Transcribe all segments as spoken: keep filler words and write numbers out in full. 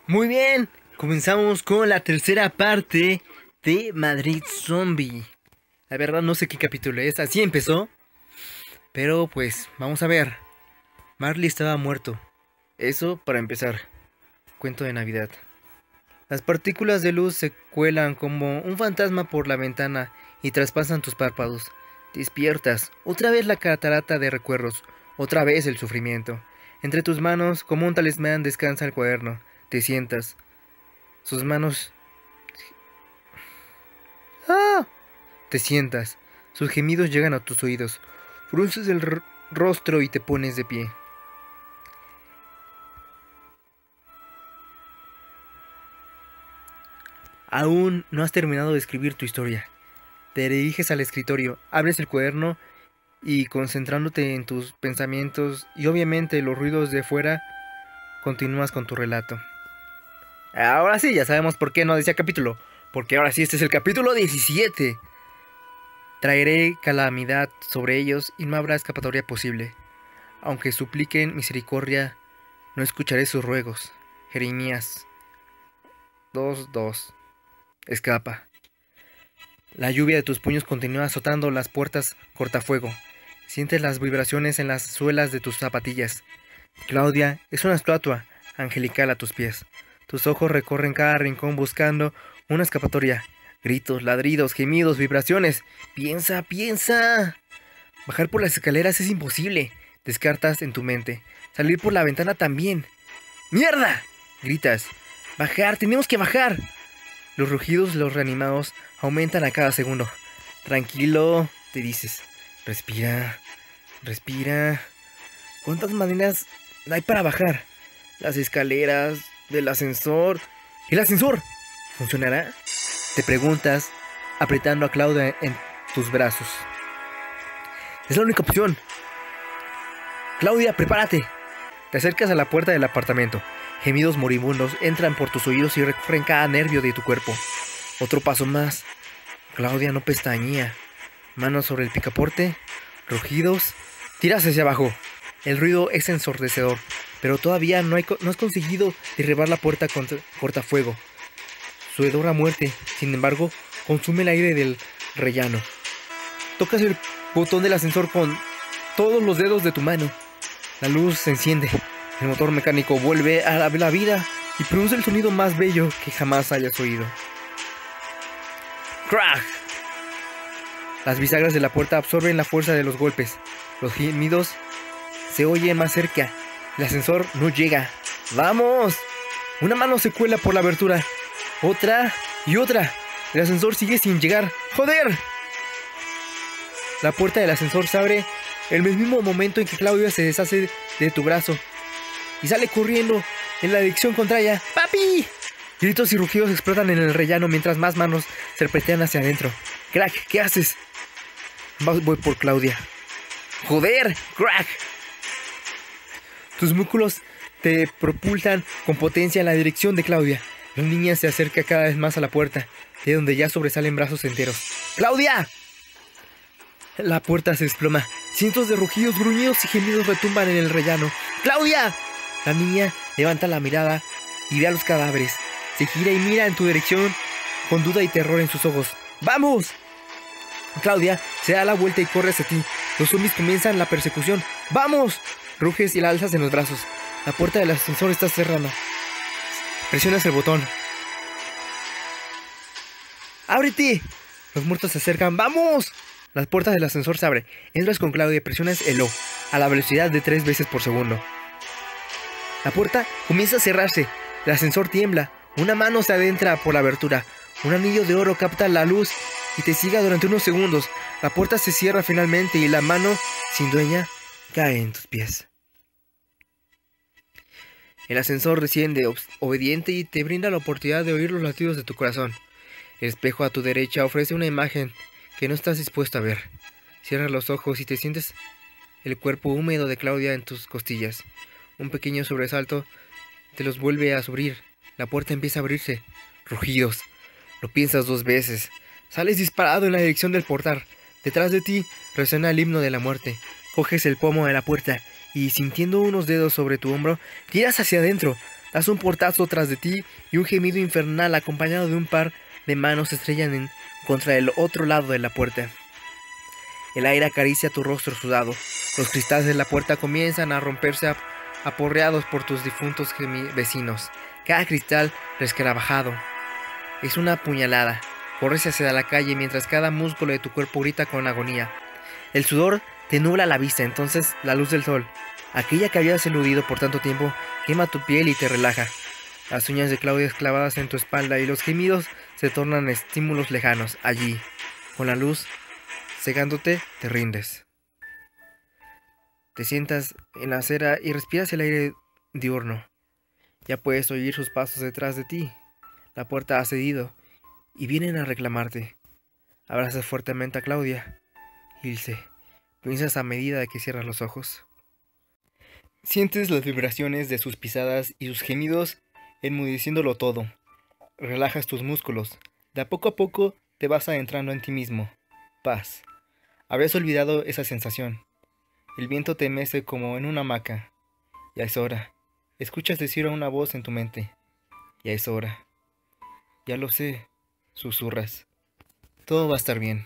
Muy bien, comenzamos con la tercera parte de Madrid Zombie. La verdad no sé qué capítulo es, así empezó. Pero pues, vamos a ver. Marley estaba muerto. Eso para empezar. Cuento de Navidad. Las partículas de luz se cuelan como un fantasma por la ventana y traspasan tus párpados. Despiertas, otra vez la catarata de recuerdos, otra vez el sufrimiento. Entre tus manos, como un talismán, descansa el cuaderno. Te sientas. Sus manos... ¡Ah! Te sientas. Sus gemidos llegan a tus oídos. Frunces el r- rostro y te pones de pie. Aún no has terminado de escribir tu historia. Te diriges al escritorio, abres el cuaderno y concentrándote en tus pensamientos y obviamente los ruidos de fuera, continúas con tu relato. Ahora sí, ya sabemos por qué no decía capítulo. Porque ahora sí, este es el capítulo diecisiete. Traeré calamidad sobre ellos y no habrá escapatoria posible. Aunque supliquen misericordia, no escucharé sus ruegos. Jeremías dos dos. Escapa. La lluvia de tus puños continúa azotando las puertas cortafuego. Sientes las vibraciones en las suelas de tus zapatillas. Claudia es una estatua angelical a tus pies. Tus ojos recorren cada rincón buscando una escapatoria. Gritos, ladridos, gemidos, vibraciones. Piensa, piensa. Bajar por las escaleras es imposible. Descartas en tu mente. Salir por la ventana también. ¡Mierda! Gritas. Bajar, tenemos que bajar. Los rugidos de los reanimados aumentan a cada segundo. Tranquilo, te dices. Respira, respira. ¿Cuántas maneras hay para bajar? Las escaleras, del ascensor. ¿El ascensor? ¿Funcionará? Te preguntas, apretando a Claudia en tus brazos. Es la única opción. Claudia, prepárate. Te acercas a la puerta del apartamento. Gemidos moribundos entran por tus oídos y recorren cada nervio de tu cuerpo. Otro paso más. Claudia no pestañea. Manos sobre el picaporte. Rugidos. Tiras hacia abajo. El ruido es ensordecedor, pero todavía no, hay, no has conseguido derribar la puerta con cortafuego. Su hedor a muerte, sin embargo, consume el aire del rellano. Tocas el botón del ascensor con todos los dedos de tu mano. La luz se enciende. El motor mecánico vuelve a la, la vida y produce el sonido más bello que jamás hayas oído. ¡Crack! Las bisagras de la puerta absorben la fuerza de los golpes. Los gemidos se oyen más cerca. El ascensor no llega. ¡Vamos! Una mano se cuela por la abertura. Otra y otra. El ascensor sigue sin llegar. ¡Joder! La puerta del ascensor se abre en el mismo momento en que Claudia se deshace de tu brazo y sale corriendo en la dirección contraria. ¡Papi! Gritos y rugidos explotan en el rellano mientras más manos serpentean hacia adentro. Crack, ¿qué haces? Voy por Claudia. ¡Joder! Crack. Tus músculos te propulsan con potencia en la dirección de Claudia. La niña se acerca cada vez más a la puerta, de donde ya sobresalen brazos enteros. ¡Claudia! La puerta se desploma. Cientos de rugidos, gruñidos y gemidos retumban en el rellano. ¡Claudia! La niña levanta la mirada y ve a los cadáveres. Se gira y mira en tu dirección con duda y terror en sus ojos. ¡Vamos! Claudia se da la vuelta y corre hacia ti. Los zombies comienzan la persecución. ¡Vamos! Ruges y la alzas en los brazos. La puerta del ascensor está cerrada. Presionas el botón. ¡Ábrete! Los muertos se acercan. ¡Vamos! Las puertas del ascensor se abren. Entras con Claudia y presionas el O a la velocidad de tres veces por segundo. La puerta comienza a cerrarse. El ascensor tiembla. Una mano se adentra por la abertura. Un anillo de oro capta la luz y te sigue durante unos segundos. La puerta se cierra finalmente y la mano, sin dueña, cae en tus pies. El ascensor desciende obediente y te brinda la oportunidad de oír los latidos de tu corazón. El espejo a tu derecha ofrece una imagen que no estás dispuesto a ver. Cierras los ojos y te sientes el cuerpo húmedo de Claudia en tus costillas. Un pequeño sobresalto te los vuelve a subir. La puerta empieza a abrirse. Rugidos. Lo piensas dos veces. Sales disparado en la dirección del portal. Detrás de ti resuena el himno de la muerte. Coges el pomo de la puerta y, sintiendo unos dedos sobre tu hombro, tiras hacia adentro. Das un portazo tras de ti y un gemido infernal acompañado de un par de manos se estrellan en, contra el otro lado de la puerta. El aire acaricia tu rostro sudado. Los cristales de la puerta comienzan a romperse ap aporreados por tus difuntos vecinos. Cada cristal resquebrajado es una puñalada. Corres hacia la calle mientras cada músculo de tu cuerpo grita con agonía. El sudor te nubla la vista, entonces la luz del sol, aquella que habías eludido por tanto tiempo, quema tu piel y te relaja. Las uñas de Claudia clavadas en tu espalda y los gemidos se tornan estímulos lejanos. Allí, con la luz cegándote, te rindes. Te sientas en la acera y respiras el aire diurno. Ya puedes oír sus pasos detrás de ti. La puerta ha cedido y vienen a reclamarte. Abrazas fuertemente a Claudia. Ilse, piensas a medida que cierras los ojos. Sientes las vibraciones de sus pisadas y sus gemidos enmudeciéndolo todo. Relajas tus músculos. De a poco a poco te vas adentrando en ti mismo. Paz. Habrías olvidado esa sensación. El viento te mece como en una hamaca. Ya es hora. Escuchas decir a una voz en tu mente. Ya es hora. Ya lo sé, susurras. Todo va a estar bien.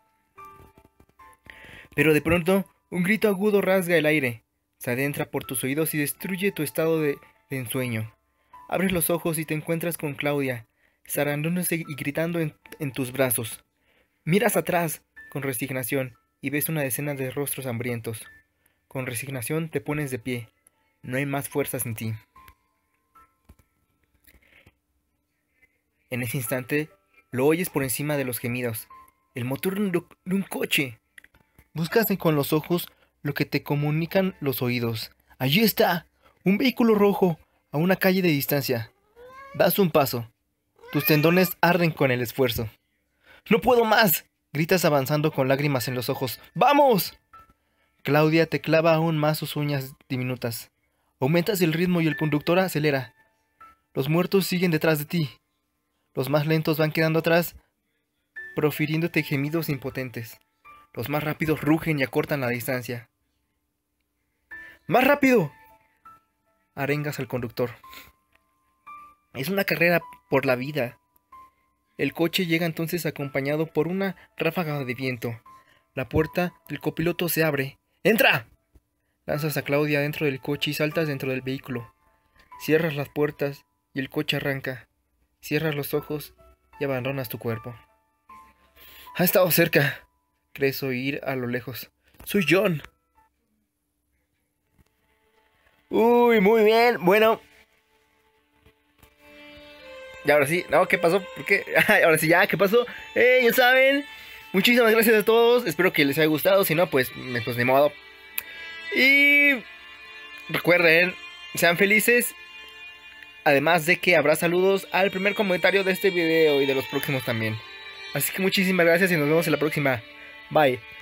Pero de pronto, un grito agudo rasga el aire. Se adentra por tus oídos y destruye tu estado de, de ensueño. Abres los ojos y te encuentras con Claudia, zarandándose y gritando en, en tus brazos. Miras atrás con resignación y ves una decena de rostros hambrientos. Con resignación te pones de pie. No hay más fuerzas en ti. En ese instante, lo oyes por encima de los gemidos. El motor de un coche. Buscas con los ojos lo que te comunican los oídos. Allí está, un vehículo rojo, a una calle de distancia. Das un paso. Tus tendones arden con el esfuerzo. ¡No puedo más!, gritas avanzando con lágrimas en los ojos. ¡Vamos! Claudia te clava aún más sus uñas diminutas. Aumentas el ritmo y el conductor acelera. Los muertos siguen detrás de ti. Los más lentos van quedando atrás, profiriéndote gemidos impotentes. Los más rápidos rugen y acortan la distancia. ¡Más rápido!, arengas al conductor. Es una carrera por la vida. El coche llega entonces acompañado por una ráfaga de viento. La puerta del copiloto se abre. ¡Entra! Lanzas a Claudia dentro del coche y saltas dentro del vehículo. Cierras las puertas y el coche arranca. Cierras los ojos y abandonas tu cuerpo. Ha estado cerca. Crees oír a lo lejos. Soy John. Uy, muy bien. Bueno. Y ahora sí. No, ¿qué pasó? ¿Por qué? Ahora sí, ya, ¿qué pasó? Eh, ya saben. Muchísimas gracias a todos. Espero que les haya gustado. Si no, pues, pues de modo. Y recuerden, sean felices. Además de que habrá saludos al primer comentario de este video y de los próximos también. Así que muchísimas gracias y nos vemos en la próxima. Bye.